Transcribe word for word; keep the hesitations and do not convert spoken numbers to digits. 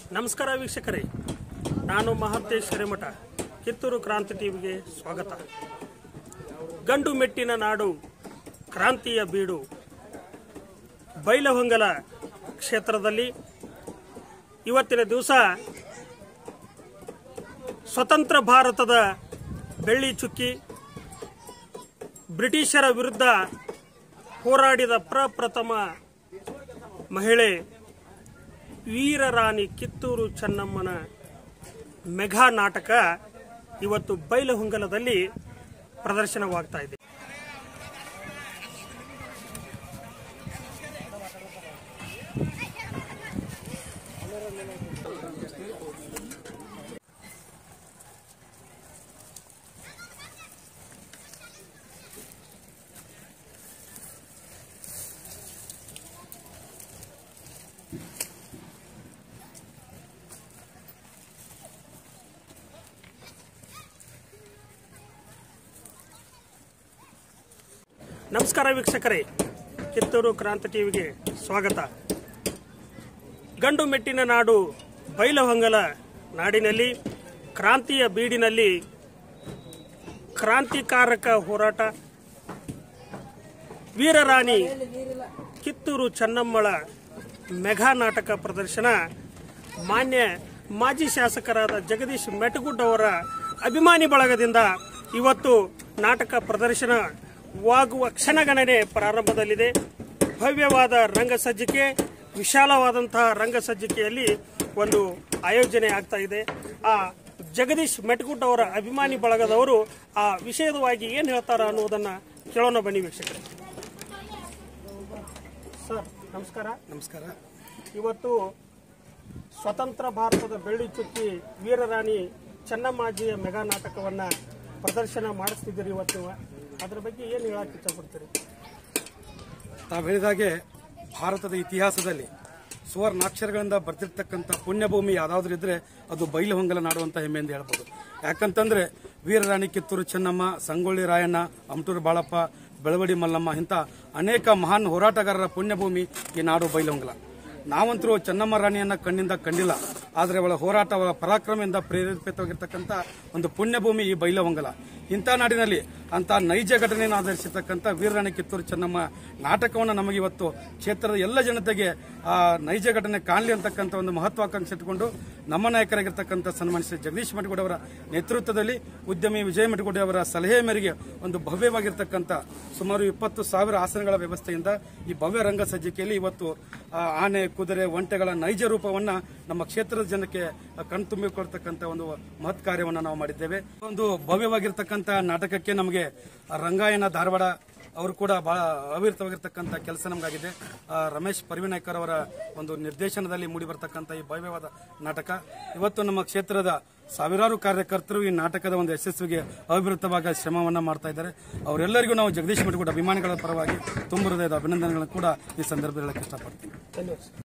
ನಮಸ್ಕಾರ ವೀಕ್ಷಕರೇ, ನಾನು ಮಹಾಂತೇಶ್ ಹಿರೇಮಠ. ಕಿತ್ತೂರು ಕ್ರಾಂತಿ ಟಿವಿಗೆ ಸ್ವಾಗತ. ಗಂಡು ಮೆಟ್ಟಿನ ನಾಡು, ಕ್ರಾಂತಿಯ ಬೀಡು, ಬೈಲಹೊಂಗಲ ಕ್ಷೇತ್ರದಲ್ಲಿ ಇವತ್ತಿನ ದಿವಸ ಸ್ವತಂತ್ರ ಭಾರತದ ಬೆಳ್ಳಿ ಚುಕ್ಕಿ, ಬ್ರಿಟಿಷರ ವಿರುದ್ಧ ಹೋರಾಡಿದ ಪ್ರಪ್ರಥಮ ಮಹಿಳೆ ವೀರರಾಣಿ ಕಿತ್ತೂರು ಚೆನ್ನಮ್ಮನ ಮೆಗಾ ನಾಟಕ ಇವತ್ತು ಬೈಲಹೊಂಗಲದಲ್ಲಿ ಪ್ರದರ್ಶನವಾಗ್ತಾ ಇದೆ. ನಮಸ್ಕಾರ ವೀಕ್ಷಕರೇ, ಕಿತ್ತೂರು ಕ್ರಾಂತಿ ಟಿವಿಗೆ ಸ್ವಾಗತ. ಗಂಡು ಮೆಟ್ಟಿನ ನಾಡು ಬೈಲಹೊಂಗಲ ನಾಡಿನಲ್ಲಿ ಕ್ರಾಂತಿಯ ಬೀಡಿನಲ್ಲಿ ಕ್ರಾಂತಿಕಾರಕ ಹೋರಾಟ, ವೀರರಾಣಿ ಕಿತ್ತೂರು ಚೆನ್ನಮ್ಮಳ ಮೆಗಾ ನಾಟಕ ಪ್ರದರ್ಶನ ಮಾನ್ಯ ಮಾಜಿ ಶಾಸಕರಾದ ಜಗದೀಶ್ ಮೆಟಗುಡ್ ಅವರ ಅಭಿಮಾನಿ ಬಳಗದಿಂದ ಇವತ್ತು ನಾಟಕ ಪ್ರದರ್ಶನ ವಾಗುವ ಕ್ಷಣಗಣನೆ ಪ್ರಾರಂಭದಲ್ಲಿದೆ. ಭವ್ಯವಾದ ರಂಗಸಜ್ಜಿಕೆ, ವಿಶಾಲವಾದಂತಹ ರಂಗಸಜ್ಜಿಕೆಯಲ್ಲಿ ಒಂದು ಆಯೋಜನೆ ಆಗ್ತಾ ಇದೆ. ಆ ಜಗದೀಶ್ ಮೆಟಗುಡ್ ಅವರ ಅಭಿಮಾನಿ ಬಳಗದವರು ಆ ವಿಷಯವಾಗಿ ಏನು ಹೇಳ್ತಾರ ಅನ್ನೋದನ್ನ ಕೇಳೋಣ ಬನ್ನಿ ವೀಕ್ಷಕರೇ. ಸರ್ ನಮಸ್ಕಾರ. ನಮಸ್ಕಾರ. ಇವತ್ತು ಸ್ವತಂತ್ರ ಭಾರತದ ಬೆಳ್ಳಿ ಚುಕ್ಕಿ ವೀರರಾಣಿ ಚೆನ್ನಮ್ಮಾಜಿಯ ಮೆಗಾ ನಾಟಕವನ್ನ ಪ್ರದರ್ಶನ ಮಾಡಿಸ್ತಿದ್ದೀರಿ. ಇವತ್ತು ಅದರ ಬಗ್ಗೆ ಏನು ಹೇಳಕ್ಕೆ ಇಷ್ಟಪಡ್ತೀರಿ? ತಾವು ಹೇಳಿದಾಗೆ ಭಾರತದ ಇತಿಹಾಸದಲ್ಲಿ ಸುವರ್ಣಾಕ್ಷರಗಳಿಂದ ಬರ್ತಿರ್ತಕ್ಕಂಥ ಪುಣ್ಯಭೂಮಿ ಯಾವ್ದಾದ್ರು ಇದ್ರೆ ಅದು ಬೈಲಹೊಂಗಲ ನಾಡು ಅಂತ ಹೆಮ್ಮೆ ಎಂದು ಹೇಳ್ಬೋದು. ಯಾಕಂತಂದ್ರೆ ವೀರರಾಣಿ ಕಿತ್ತೂರು ಚೆನ್ನಮ್ಮ, ಸಂಗೊಳ್ಳಿ ರಾಯಣ್ಣ, ಅಮಟೂರು ಬಾಳಪ್ಪ, ಬೆಳವಡಿ ಮಲ್ಲಮ್ಮ ಇಂಥ ಅನೇಕ ಮಹಾನ್ ಹೋರಾಟಗಾರರ ಪುಣ್ಯಭೂಮಿ ಈ ನಾಡು ಬೈಲಹೊಂಗಲ. ನಾವಂತರೂ ಚೆನ್ನಮ್ಮ ರಾಣಿಯನ್ನ ಕಣ್ಣಿಂದ ಕಂಡಿಲ್ಲ, ಆದರೆ ಅವಳ ಹೋರಾಟ, ಅವಳ ಪರಾಕ್ರಮದಿಂದ ಪ್ರೇರೇಪಿತವಾಗಿರ್ತಕ್ಕಂಥ ಒಂದು ಪುಣ್ಯಭೂಮಿ ಈ ಬೈಲಹೊಂಗಲ. ಇಂಥ ನಾಡಿನಲ್ಲಿ ಅಂತ ನೈಜ ಘಟನೆಯನ್ನು ಆಧರಿಸಿರ್ತಕ್ಕಂಥ ವೀರರಾಣಿ ಕಿತ್ತೂರು ಚೆನ್ನಮ್ಮ ನಾಟಕವನ್ನು ನಮಗೆ ಇವತ್ತು ಕ್ಷೇತ್ರದ ಎಲ್ಲ ಜನತೆಗೆ ಆ ನೈಜ ಘಟನೆ ಕಾಣಲಿ ಅಂತಕ್ಕಂಥ ಒಂದು ಮಹತ್ವಾಕಾಂಕ್ಷೆ ಇಟ್ಟುಕೊಂಡು ನಮ್ಮ ನಾಯಕರಾಗಿರ್ತಕ್ಕಂಥ ಸನ್ಮಾನಿಸಿದ ಜಗದೀಶ್ ಮೆಟಗುಡ್ ಅವರ ನೇತೃತ್ವದಲ್ಲಿ ಉದ್ಯಮಿ ವಿಜಯ ಮೆಟಗುಡ್ ಅವರ ಸಲಹೆ ಮೇರೆಗೆ ಒಂದು ಭವ್ಯವಾಗಿರ್ತಕ್ಕಂಥ ಸುಮಾರು ಇಪ್ಪತ್ತು ಸಾವಿರ ಆಸನಗಳ ವ್ಯವಸ್ಥೆಯಿಂದ ಈ ಭವ್ಯ ರಂಗ ಸಜ್ಜಿಕೆಯಲ್ಲಿ ಇವತ್ತು ಆನೆ, ಕುದುರೆ, ಒಂಟೆಗಳ ನೈಜ ರೂಪವನ್ನ ನಮ್ಮ ಕ್ಷೇತ್ರದ ಜನಕ್ಕೆ ಕಣ್ತುಂಬಿಕೊಳ್ತಕ್ಕಂಥ ಒಂದು ಮಹತ್ ಕಾರ್ಯವನ್ನು ನಾವು ಮಾಡಿದ್ದೇವೆ. ಒಂದು ಭವ್ಯವಾಗಿರ್ತಕ್ಕಂಥ ನಾಟಕಕ್ಕೆ ನಮಗೆ ರಂಗಾಯಣ ಧಾರವಾಡ ಅವರು ಕೂಡ ಬಹಳ ಅವಿರತವಾಗಿರ್ತಕ್ಕಂಥ ಕೆಲಸ ನಮಗಾಗಿದೆ. ರಮೇಶ್ ಪರಿವಿನಾಯ್ಕರ್ ಅವರ ಒಂದು ನಿರ್ದೇಶನದಲ್ಲಿ ಮೂಡಿ ಬರ್ತಕ್ಕಂಥ ಈ ಭವ್ಯವಾದ ನಾಟಕ ಇವತ್ತು ನಮ್ಮ ಕ್ಷೇತ್ರದ ಸಾವಿರಾರು ಕಾರ್ಯಕರ್ತರು ಈ ನಾಟಕದ ಒಂದು ಯಶಸ್ವಿಗೆ ಅವಿರತವಾಗಿ ಶ್ರಮವನ್ನ ಮಾಡ್ತಾ ಇದ್ದಾರೆ. ಅವರೆಲ್ಲರಿಗೂ ನಾವು ಜಗದೀಶ್ ಮೆಟಗುಡ್ ಅಭಿಮಾನಿಗಳ ಪರವಾಗಿ ತುಂಬ ಹೃದಯದ ಅಭಿನಂದನೆಗಳನ್ನು ಕೂಡ ಈ ಸಂದರ್ಭದಲ್ಲಿ ಹೇಳಕ್ಕೆ ಇಷ್ಟಪಡ್ತೀನಿ. ಧನ್ಯವಾದ.